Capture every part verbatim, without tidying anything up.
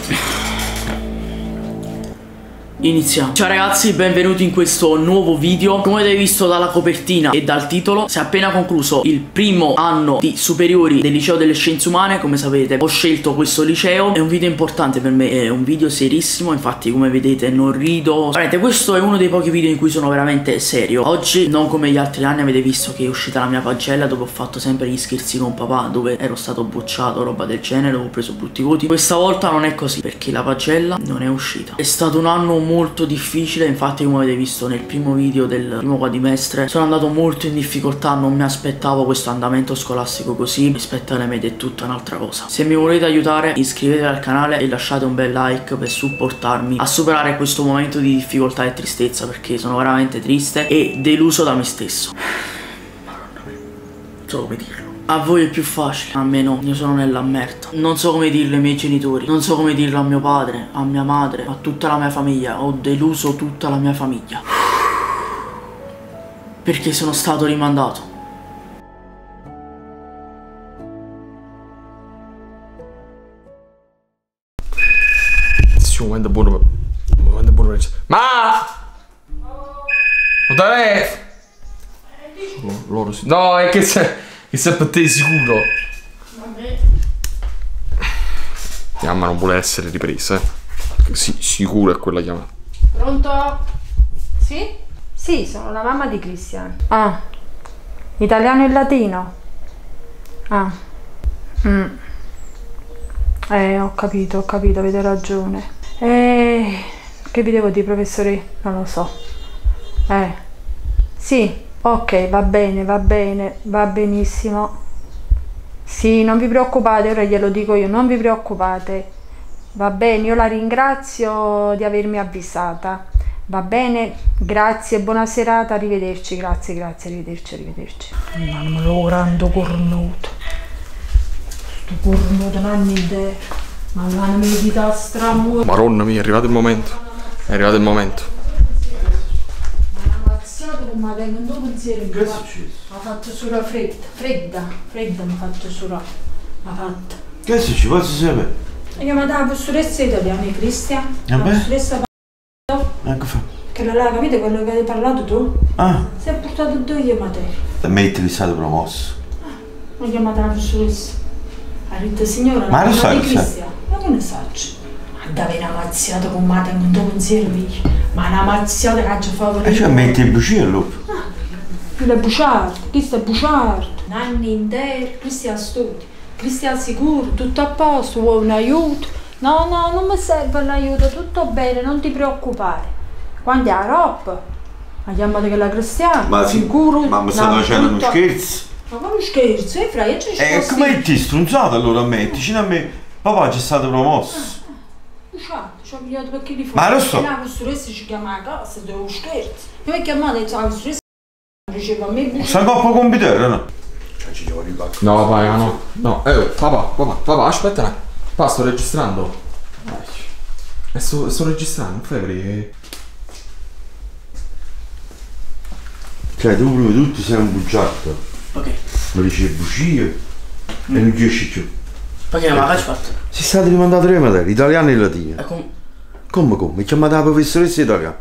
Iniziamo. Ciao ragazzi, benvenuti in questo nuovo video. Come avete visto dalla copertina e dal titolo, si è appena concluso il primo anno di superiori del liceo delle scienze umane. Come sapete ho scelto questo liceo. È un video importante per me, è un video serissimo. Infatti come vedete non rido. Veramente questo è uno dei pochi video in cui sono veramente serio. Oggi non come gli altri anni avete visto che è uscita la mia pagella dove ho fatto sempre gli scherzi con papà, dove ero stato bocciato, roba del genere, dove ho preso brutti voti. Questa volta non è così, perché la pagella non è uscita. È stato un anno molto difficile. Infatti come avete visto nel primo video del primo quadrimestre sono andato molto in difficoltà. Non mi aspettavo questo andamento scolastico così. Rispetto alle medie è tutta un'altra cosa. Se mi volete aiutare iscrivetevi al canale e lasciate un bel like per supportarmi a superare questo momento di difficoltà e tristezza, perché sono veramente triste e deluso da me stesso. Madonna mia, non so come dirlo. A voi è più facile, a me no, io sono nella merda. Non so come dirlo ai miei genitori, non so come dirlo a mio padre, a mia madre, a tutta la mia famiglia. Ho deluso tutta la mia famiglia perché sono stato rimandato. Sì, un momento buono. Un momento buono. Ma! Dov'è? Loro sì. No, è che sei. Che sei per te sicuro? Vabbè. Mamma non vuole essere ripresa, eh. Sì, sicuro è quella chiamata. Pronto? Sì? Sì, sono la mamma di Cristian. Ah, italiano e latino? Ah. Mm. Eh, ho capito, ho capito, avete ragione. Eh, che vi devo dire, professore? Non lo so. Eh, sì. Ok, va bene, va bene, va benissimo. Sì, non vi preoccupate, ora glielo dico io, non vi preoccupate. Va bene, io la ringrazio di avermi avvisata. Va bene, grazie, buona serata, arrivederci, grazie, grazie, arrivederci, arrivederci. Mamma, lo grande cornuto. Sto cornuto, non è idea. Ma la medita stramura. Maronna mia, è arrivato il momento. È arrivato il momento. Ma tengo un tuo pensiero in qua. Ha fatto solo fredda, fredda, fredda mi ha fatto solo. Ha fatto. Che se ci posso sapere? Ho chiamato la professoressa italiana, Cristian. Ah, la beh? professoressa Ecco fa. che non l'ha capito quello che hai parlato tu? Ah. Si è portato due materie. Metti che stato promosso. Ah, ho chiamato la professoressa. Ha detto signora, Ma lo sai di che Cristian. Ma che ne saccio? Dave una mazziata con me tengo un tuo pensiero figlio. Ma una mazziata che ci fa E cioè metti il bucillo. Ah, quello è buciardo, questo è buciardo. Un anno intero, Cristian studi, Cristian sicuro, tutto a posto, vuoi un aiuto? No, no, non mi serve un aiuto, tutto bene, non ti preoccupare. Quando è la roba? Ma chiamate che la Cristiana, Ma sì, sicuro? ma mi state facendo uno scherzo? Ma come scherzo, eh, fra, io ci E come ti strunzato allora a me? Dicendo a me, papà c'è stato promosso. Buciardo, ci ho pigliato perché di fuori. Ma lo so. La professoressa ci chiama a casa, devo scherzo. Io mi chiamate la professoressa. Diceva a me buccia. Sta coppa computer, no? No, papà, no. No, eh, papà, papà, papà, aspetta un attimo. Papà, sto registrando. E sto, sto registrando, non fai vedere. Cioè tu prima di tutto sei un bugiardo. Ok. Mi dici bugie mm. e non riesci più. Perché ma che fatto? Sei stato rimandato tre materie, italiano e latino. E com Come come? Mi chiamata la professoressa italiana.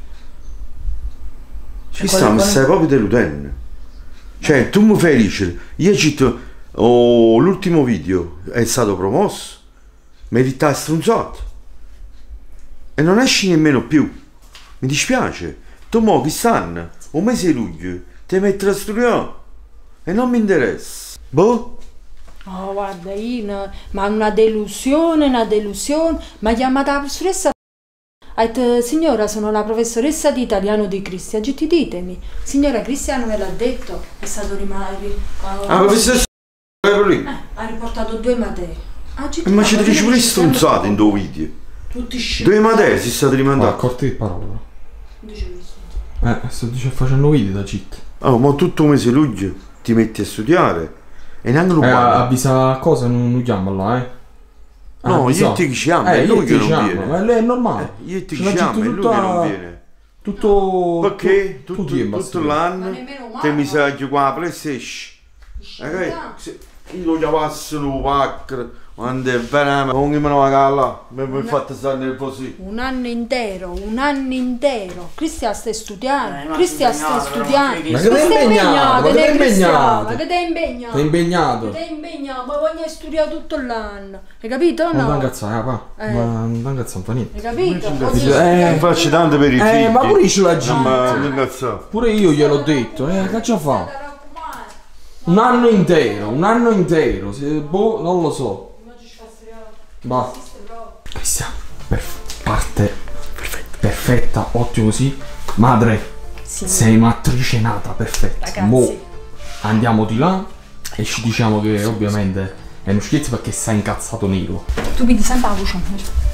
Ci sta, mi stai proprio deludendo. Cioè, tu mi fai dice, io cito, oh, l'ultimo video è stato promosso, mi hai detto strunzato. E non esci nemmeno più. Mi dispiace. Tu mo quest'anno, un mese di luglio, ti metti a studiare. E non mi interessa. Boh? Oh, guarda, io, no, ma una delusione, una delusione. Mi ha chiamata la professoressa. Ha detto, signora, sono la professoressa di italiano di Cristian. Gitti, ditemi. Signora, Cristiano me l'ha detto. È stato rimasto. Ah, professoressa lì. Eh, ha riportato due materie. Ah, Gitti, ma ci dici pure strunzate in due video. Tutti scemi. Due materie si state rimandando. Ma corti di parola. Dicevo Eh, sto dicendo facendo video da cheat. Oh, ma tutto un mese di luglio ti metti a studiare. E neanche lo Eh, parli. avvisa cosa, non, non chiama là, eh. No, io ti chiamo, è lui che non viene. Ma lei è normale. Eh, io ti chiamo, è lui che non viene. Tutto... Perché? Tutto, tutto, tutto l'anno te mi sa che qua la PlayStation. Eh, se io lo chiamassi lo hacker Quando è bene, non mi va là, mi hai fatto stare nervosi. Un anno intero, un anno intero. Cristian stai studiando, Eh, ma Cristian sei stai impegnato, studiando. Ma che ti hai impegnato? Ma che ti hai impegnato? Ma che ti hai impegnato? Sei impegnato? Ti hai impegnato, ma voglio studiare tutto l'anno. Hai capito o Non no? ti incazzare, qua. Eh. Ma non ti incazzare, non fa niente. Hai capito? Eh, Voglio Mi studiare. faccio tanto per i figli. Eh, ma pure io ce l'ho già. Ma mi incazzavo. Pure io gliel'ho detto, eh, che già fa? Ti raccomando. Un anno intero, un anno intero. Se, boh, non lo so. Ma Cristian, perf- parte perfetta. perfetta, ottimo così. Madre, Sì. sei un'attrice nata, perfetta. Ragazzi. Mo andiamo di là e ci diciamo che ovviamente è uno scherzo perché sei incazzato nero. Tu vedi sempre la voce.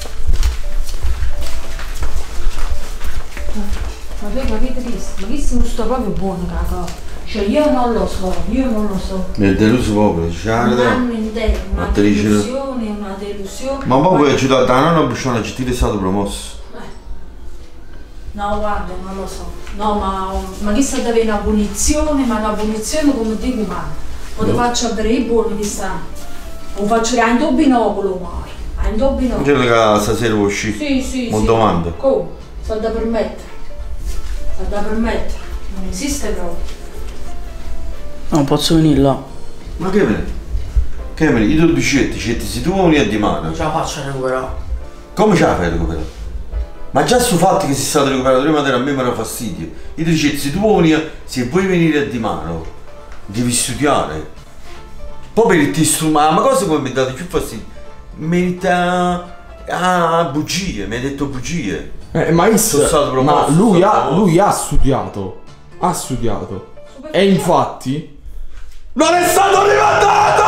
Ma tu hai capito questo? Ma questo non sto proprio buono, caga. Cioè io non lo so, io non lo so. Mi è deluso proprio, Un Ciarda. anno intero, una Attrice. delusione, una delusione. Ma poi puoi aiutare da nonna Buscione a gestire è stato promosso. No, guarda, non lo so. No, ma, ma che sta da avere una punizione, ma una punizione come dico umano. O ti faccio avere i buoni che stanno. O faccio che hai un binocolo, ma hai un binocolo. C'è che stasera vuoi uscire? Sì, sì, Mo sì. domanda. Come? Sta da permettere. Sta da permettere. Non esiste proprio. Non posso venire là. Ma che me? Che me? I tuoi scetti, scetti se tu vuoi venire di Non mano. ce la faccio a recuperare. Come ce la fai a recuperare? Ma già sto fatto che sei stato recuperato prima a me mi era fastidio. Io ti dicevo, se tu vuoi venire, se vuoi venire di mano, devi studiare. Poi per il strumento, ma cosa come mi date più fastidio? Merita. Ah, bugie, mi hai detto bugie. Eh, ma, Sono stato ma promosso, lui, sono ha, promosso. lui ha studiato. Ha studiato. E infatti non è stato rimandato!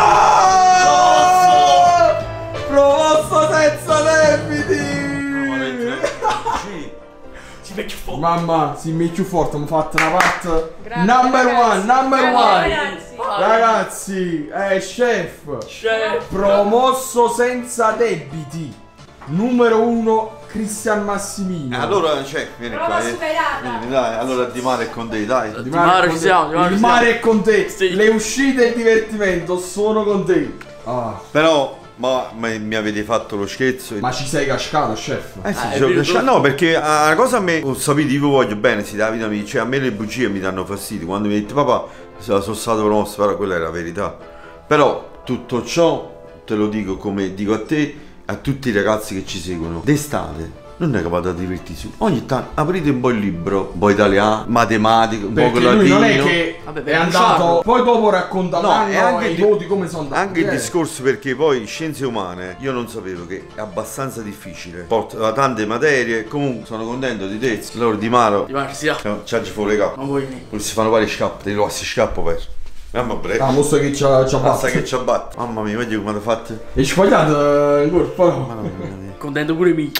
Promosso senza debiti! Si vecchio fuoco. Mamma, si mi più forte, mi ha fatto una parte. Grazie, Number ragazzi. one, number Grazie, one. ragazzi. Ragazzi, eh, chef. Chef. Promosso senza debiti. Numero uno, Cristian Massimino. Allora, cioè, vieni Prova qua. eh. superata. Vieni, dai, allora di mare è con te, dai. Di mare con ci te. siamo, di mare Il ci mare siamo. è con te. Sì. Le uscite e il divertimento sono con te. Ah. Però, ma, ma mi avete fatto lo scherzo. Ma ci sei cascato, chef? Eh sì, Ah, è cioè, vero, cioè, tu- no, perché ah, una cosa a me, ho sapito, io voglio bene, si dà vita mia, cioè a me le bugie mi danno fastidio. Quando mi dite papà, sono stato promosso, però quella è la verità. Però tutto ciò, te lo dico come dico a te, a tutti i ragazzi che ci seguono, d'estate. Non è che vado a divertirsi su. Ogni tanto aprite un po' il libro, un po' italiano, matematico, un po' Perché latino. lui non è che Vabbè, è per andato. bruciarlo. Poi dopo racconta No, l'anno è anche e i di- voti come sono andati. Anche il eh. discorso perché poi scienze umane io non sapevo che è abbastanza difficile. Porta tante materie, comunque sono contento di te. Loro di Maro. Di mare, sì. C'ha fuori capo. Non vuoi venire. Non si fanno fare scappo, ti si scappo per. Mamma breve. Ah, mostra che c'ha, c'ha Basta fatto. che ci abbatte. Mamma mia, vedi come ti fatto. E sbagliato eh, in corpo. Contento pure me.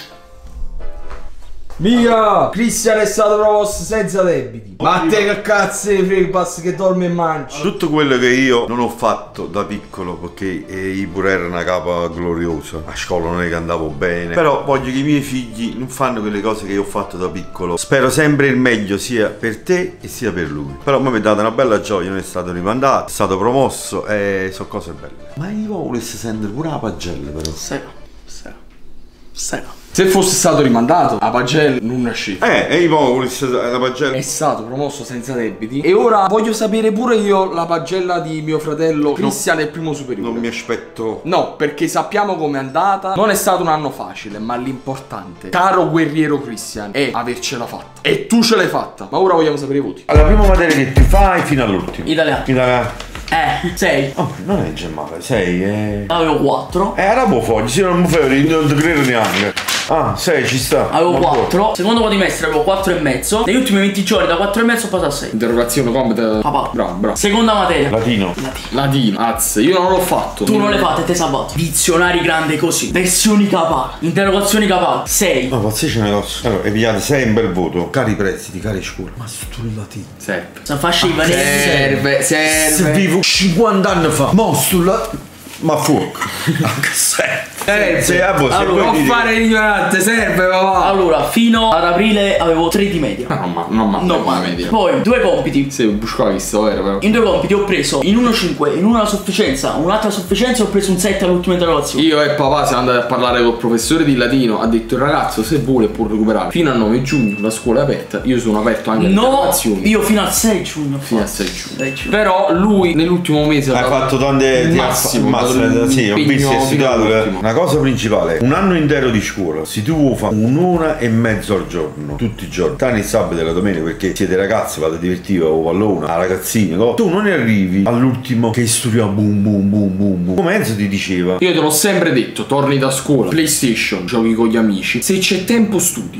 Mica! Cristian è stato promosso senza debiti. Ma a te che cazzo ne frega, basta che dormi e mangi. Tutto quello che io non ho fatto da piccolo, perché eh, io pure ero una capa gloriosa, a scuola non è che andavo bene, però voglio che i miei figli non fanno quelle cose che io ho fatto da piccolo. Spero sempre il meglio sia per te e sia per lui. Però a me mi è data una bella gioia, non è stato rimandato, è stato promosso e sono cose belle. Ma io volessi sentire pure la pagella però. Sera. Sera. Sera. Se fosse stato rimandato, a Pagella non nasce. Eh, e io volessi la pagella. È stato promosso senza debiti. E ora voglio sapere pure io la pagella di mio fratello Cristian è primo superiore. Non mi aspetto. No, perché sappiamo com'è andata. Non è stato un anno facile, ma l'importante, caro guerriero Cristian, è avercela fatta. E tu ce l'hai fatta. Ma ora vogliamo sapere i voti. La prima materia che ti fai fino all'ultimo. Italiano. Italiano. Eh, sei. Oh, non è già male, sei, eh. Avevo quattro. Eh, era buon fogli, se non mi fai, non ti credo neanche. Ah, sei, ci sta. Avevo Ma buono. quattro. Secondo quadrimestre avevo quattro e mezzo. Negli ultimi venti giorni da quattro e mezzo ho passato a sei. Interrogazione compita. Papà. Bravo, bravo. Seconda materia. Latino. Latino, azz, io non l'ho fatto. Tu non le fate, te sabato. Dizionari grande così. Versioni capà. Interrogazioni capà. sei. Ma pazzesco una cosa. Allora, e pigliate sei un bel voto. Cari prestiti, cari scuole. Ma sto latino. Serve. Se faccio i vanesi. Serve, serve. Se vivo cinquanta anni fa. Mo sto là. Ma fuoco. Anche se. Eh, se a voi, se Allora, voi Non dite- fare l'ignorante, serve papà. Allora, fino ad aprile avevo tre di media. Non ma, non ma, Non male. media. Poi, due compiti. Sì, buscava visto, vero però. In due compiti ho preso in uno cinque, in una sufficienza, un'altra sufficienza ho preso un sette all'ultima interrogazione. Io e papà siamo andati a parlare col professore di latino. Ha detto il ragazzo se vuole può recuperare. Fino al nove giugno la scuola è aperta. Io sono aperto anche alle No, interrogazioni. io fino al sei giugno. ho Fino al fatto. sei giugno. sei giugno. Però lui nell'ultimo mese Hai ha dato fatto tante il ti ha massimo, fa- ha dato massimo, sì, ho l'impegno visto che hai fino studiato all'ultimo. una cosa principale, un anno intero di scuola, se tu vuoi fare un'ora e mezzo al giorno, tutti i giorni, tranne il sabato e la domenica perché siete ragazzi, vado a divertire o pallone, a ragazzini, no? Tu non ne arrivi all'ultimo che studia boom boom boom boom boom. Come Enzo ti diceva, Io te l'ho sempre detto, torni da scuola, PlayStation, giochi con gli amici. Se c'è tempo studi.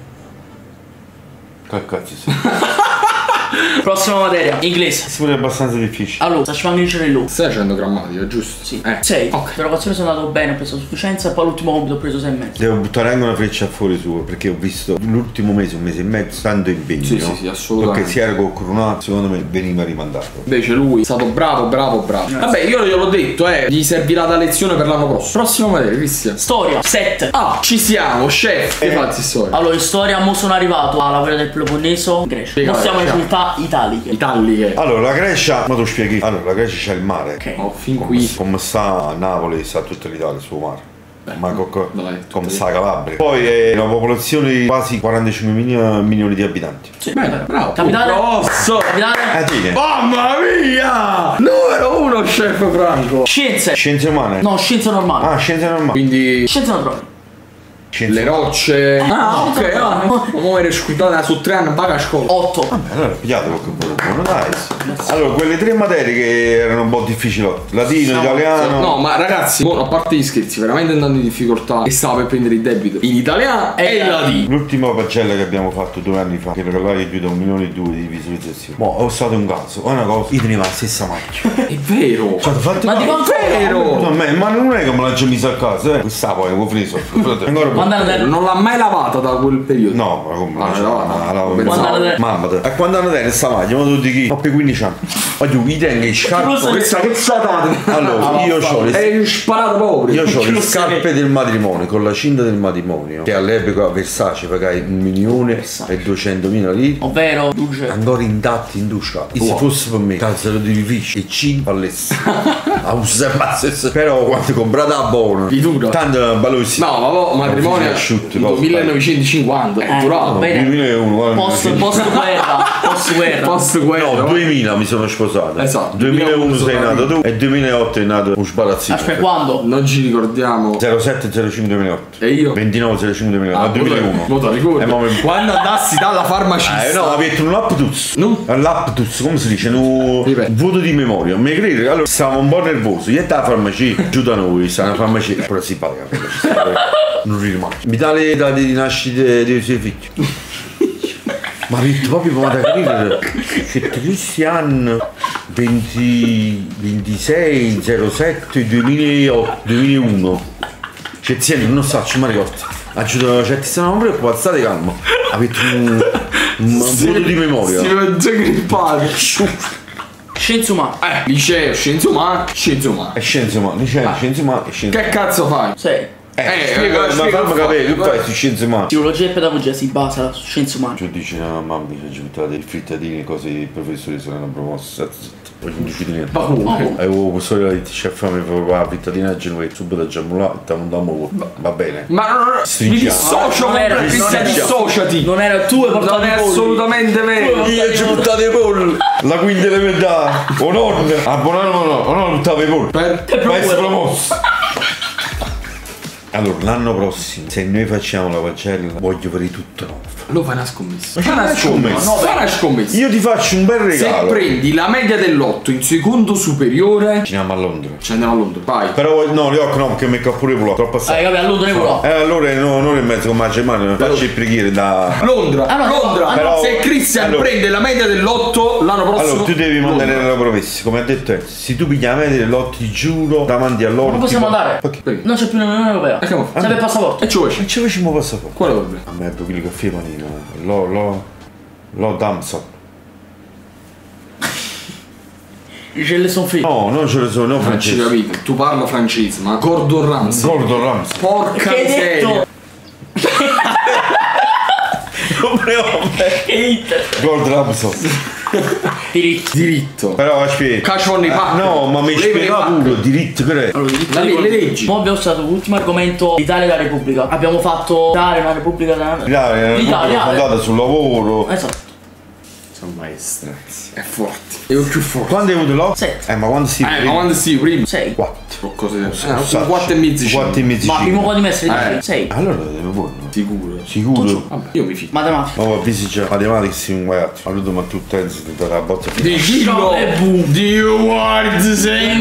che cazzo sei? Prossima materia, inglese. Pure abbastanza difficile. Allora, facciamo vincere lui. Stai facendo grammatica, giusto? Sì. Eh. sei. Ok. Interrogazione sono andato bene, ho preso sufficienza e poi l'ultimo compito ho preso sei e mezzo. Devo buttare anche una freccia fuori suo perché ho visto l'ultimo mese, un mese e mezzo, tanto impegno. Sì, no? sì, sì, assolutamente. Perché si era cocoronato, secondo me veniva rimandato. Invece lui è stato bravo, bravo, bravo. Vabbè, io gliel'ho detto, eh. Gli servirà da lezione per l'anno prossimo. Prossima materia, Cristian. Storia, sette. Ah, ci siamo, chef. Che fazzi storia? Allora, in storia mo sono arrivato alla guerra del Peloponneso, Grecia. Spiega, Mo stiamo in Grecia. civiltà italiche. Italiche. Allora, la Grecia, ma tu spieghi? Allora, la Grecia c'è il mare. Ok. Oh, fin Come, qui. come sta a Napoli, sta tutta l'Italia, il suo mare. Ma co- co- dai, come tutto sta a Calabria. Poi è una popolazione di quasi quarantacinque milioni, milioni di abitanti. Sì, Bene, bravo. Capitale? Grosso. Capitale? Eh, sì, che? Mamma mia! Numero uno, chef Franco. Scienze. Scienze umane? No, scienze normali. Ah, scienze normali. Quindi Scienze naturali. Scienze le rocce. Ah, ok. scienze Ah, naturali. ma muovere scuotata su tre anni, paga a scuola. otto. Vabbè, allora pigliate qualche buono buono, dai. Allora, quelle tre materie che erano un po' difficili. Latino, No, italiano. No, ma ragazzi, mo, a parte gli scherzi, veramente andando in difficoltà e stava per prendere il debito in italiano e in latino. L'ultima pagella che abbiamo fatto due anni fa, che era che più da un milione e due di visualizzazioni. Mo' ho stato un caso, è una cosa, io tenevo la stessa macchina. È vero. Cioè, fate Ma di quanto vero? No, ma ma non è che me l'ha già messa a casa, eh. Questa poi, avevo preso. Ancora Quando era Non l'ha mai lavata da quel periodo. No, ma come? Ah, Cioè, no, ma no. la- Pensavo- Quando era- Mamma, te. a quando hanno te sta macchina, ma tu di chi? Ho per quindici anni. Ma tu, i tengo i scarpe. Questa che satate? Allora, io ho le È sparato proprio. Io ho Che le lo scarpe sai? del matrimonio con la cinta del matrimonio che all'epoca a Versace pagai un milione e duecentomila lire Ovvero, luce. ancora intatti indusciati. E se fosse per me calzano di edifici e cinque all'est a usare però quando comprate a buono Di duro. tanto balossi No, ma poi matrimonio asciutti nel millenovecentocinquanta. È Eh, durato. va bene. duemilauno guarda, Post, mi- post guerra. Post guerra. Post guerra. No, duemila mi sono sposato. Esatto. duemilauno sei duemilauno nato tu e duemilaotto è nato un sbarazzino. Aspetta, quando? Non ci ricordiamo. zero sette zero cinque duemilaotto. E io? ventinove zero cinque duemilaotto. Ah, No, duemilauno. mo te lo ricordo. Eh, ma mi- Quando andassi dalla farmacista. Eh no, avete un laptus. No. Un laptus, come si dice? Un Ripeto. vuoto di memoria. Mi credi? Allora stavo un po' nervoso. Io ero alla farmacia, giù da noi, sta una farmacia. Però si paga. Non rimane. Mi dà le date di nascita dei suoi figli. Ma ha detto proprio ma da capire che Cristian venti, ventisei zero sette duemilaotto duemilauno. Cioè tieni, non so, ci mi ricordo. Aggiunto, cioè ti stanno proprio qua, state calmo. Avete un, un vuoto di memoria. Si vede già grippato. Scienze umane. Eh, liceo, scienze umane, scienze umane. E scienze umane, liceo, scienze umane e scienze Che cazzo fai? sei. Eh, Eh, spiega, eh, ma spiega fammi il capire, che fatto. fai su scienze umane? Psicologia e pedagogia si basa su scienze umane. Cioè dici, no, mamma, mi sono buttate i frittatini e cose, i professori sono promossi. Poi non dici niente. Ma comunque. E avevo questo che dice, chef, mi fa la frittatina a Genovese, subito a Giamulà, e ti andiamo va bene. Ma non, non, mi Stringiamo. dissocio Non era- completamente, non era- dissociati. Non era tu e portato Non è i polli. assolutamente vero. Io ci buttate i polli, la quinta elementare, o nonna, a Bonanno no, o no, buttavo i polli. Per Ma è promosso. Allora, l'anno prossimo, se noi facciamo la pagella, voglio fare tutto nuovo. Lo fai una scommessa. Ma Fai una che scommessa. scommessa? No, fai una scommessa. Io ti faccio un bel Se regalo. prendi la media dell'otto in secondo superiore, Ci andiamo a Londra. ci andiamo a Londra. Vai. Però no, gli occhi no, perché mi copro pure volo, troppo Dai, assai. capì, allora ne volevo. Eh, allora no, non in mezzo come la Germania, faccio il preghiere da... Londra, Ah, no, Londra. no, però- Se Christian allora- prende la media dell'otto l'anno prossimo. Allora, tu devi Londra. mantenere la promessa, come ha detto Enzo. Se tu pigli la media dell'otto, ti giuro, davanti a loro... Non possiamo tipo- andare. Perché? Non c'è più l'Unione Europea. E che mo- Serve il passaporto. E ci vuoi? E ci facciamo passaporto. Quale problema? A me due chili di caffè manino, lo, lo, lo Damson. Ce le sono fritte. No, non ce le sono, no, Non ci francese. capito. Tu parlo francese, ma Gordon Ramsay. Gordon Ramsay. Porca Che hai miseria. detto? Gordon Ramsay. Diritto. Diritto. Però aspetta. Caccione Ah, no, ma mi spiega pure, diritto che è. Allora, diritto La- di- le leggi. Mo abbiamo stato l'ultimo argomento, l'Italia e la Repubblica. Abbiamo fatto Italia, una Repubblica da... L'Italia è L'Italia, fondata sul lavoro. Esatto. Sono maestra. È forte. È il più forte. Quando hai avuto là? Sette. Eh, ma quando si Eh, ma quando sì, prima? Sei. quattro. Cose del Sacci. eh, quattro e mezzo. Quattro e mezzo. Ma primo quadrimestre di Eh. sei. Allora deve buono. Sicuro. Sicuro. Vabbè, io mi fido. Matematica. Ma avvisi già matematica si un guardo. Allora ma tu pensi di dare la botta finale. Dillo. E boom. Dio guardi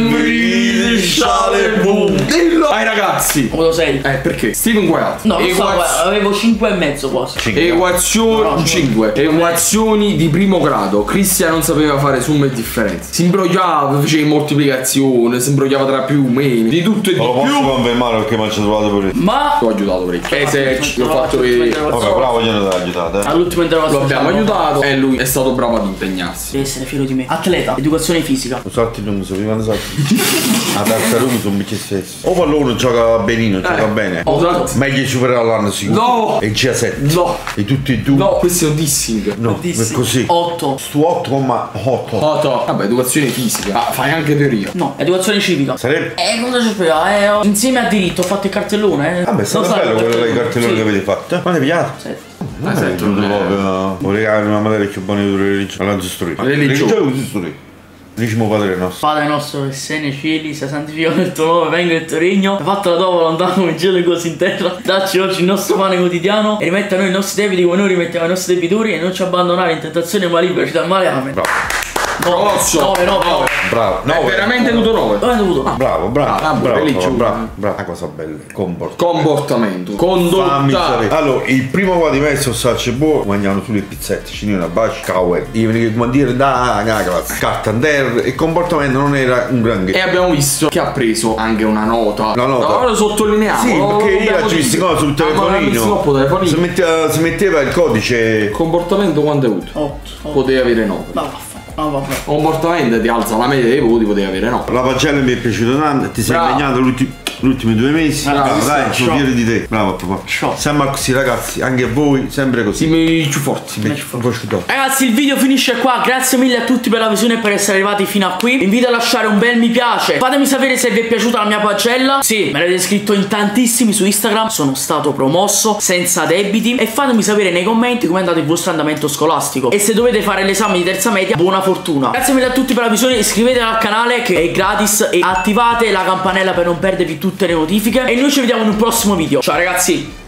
sempre sciale boom. Dillo ai ragazzi. Come lo sei? Eh, perché? Steven Wyatt. No, non so, Equaz- guarda, avevo cinque e mezzo quasi. Cinque. Equazioni No, no, cinque. Equazioni di primo grado. Cristian non sapeva fare somme e differenze. Si imbrogliava, faceva moltiplicazione, si imbrogliava tra più, meno, di tutto e di Non lo posso più. confermare perché mi ha trovato pure. Ma Ti ho aiutato parecchio. Esercito, l'ho fatto vedere. Vabbè, bravo, io non ti ho aiutato, eh. all'ultimo interrogazione Lo abbiamo aiutato e lui è stato bravo ad impegnarsi. Devi essere fiero di me. Atleta, educazione fisica. Un salto non mi so, prima di salti. A tartaruga sono un bici stesso. O pallone gioca benino, gioca bene. Esatto. Meglio superare l'anno sicuro. No. E il G A sette. No. E tutti e due. No, questo è un dissing. No, è così. otto. Su otto comma otto. Foto. Vabbè, educazione fisica. Ah, fai anche teoria. No, educazione civica. Sarebbe. Eh, cosa c'è spiegare? Eh, ho- insieme a diritto ho fatto il cartellone. Eh. Vabbè, è stato Non sai bello il quello dei cartelloni Sì. che avete fatto. Quando è pigliato? Sì. Non è Esatto, giunto non è- proprio. Vorrei che una materia più buona di religione. Alla storia. Religione. Religione storia. Diciamo padre nostro. Padre nostro che sei nei cieli, sia santificato il tuo nome, venga il tuo regno. Hai fatto la tua volontà come in cielo e così in terra. Dacci oggi il nostro pane quotidiano e rimetti a noi i nostri debiti come noi rimettiamo i nostri debitori e non ci abbandonare in tentazione ma liberaci dal male. Amen. Bravo. Grosso. nove, nove, nove. Bravo. È veramente avuto nove. Dove hai dovuto? Ah, Bravo, bravo. Ah, bravo, religione. bravo, bravo. Una cosa bella. Comporta. Comportamento. Fammi Condotta. sapere. Allora, il primo quadrimestre salce buono, mangiano solo le pizzette, cinino, una bacia, cowell. Io venivo a comandire da una classe. Carta and air, il comportamento non era un granché. E abbiamo visto che ha preso anche una nota. La nota. Allora lo sottolineiamo. Sì, lo perché io dobbiamo la ci visto dire. sul Ah, ma l'ha visto dopo telefonino. telefonino. Si metteva, si metteva il codice. Comportamento quanto hai avuto? otto. Potevi avere nove. No, vaffanculo. No, vabbè. Comportamento ti alza la media dei voti, potevi avere nove. La pagella mi è piaciuta tanto, ti sei Bravo. impegnato l'ultimi, gli ultimi due mesi. Bravo, Bravo, dai, show. sono fiero di te. Bravo papà. Show. Sempre così ragazzi, anche a voi, sempre così. Si mi più forti. Mi piace- mi piace tanto. Ragazzi, il video finisce qua. Grazie mille a tutti per la visione e per essere arrivati fino a qui. Vi invito a lasciare un bel mi piace. Fatemi sapere se vi è piaciuta la mia pagella. Sì, me l'avete scritto in tantissimi su Instagram. Sono stato promosso senza debiti. E fatemi sapere nei commenti come è andato il vostro andamento scolastico. E se dovete fare l'esame di terza media, buona fortuna. Grazie mille a tutti per la visione. Iscrivetevi al canale che è gratis e attivate la campanella per non perdervi tutte le notifiche. E noi ci vediamo in un prossimo video. Ciao ragazzi.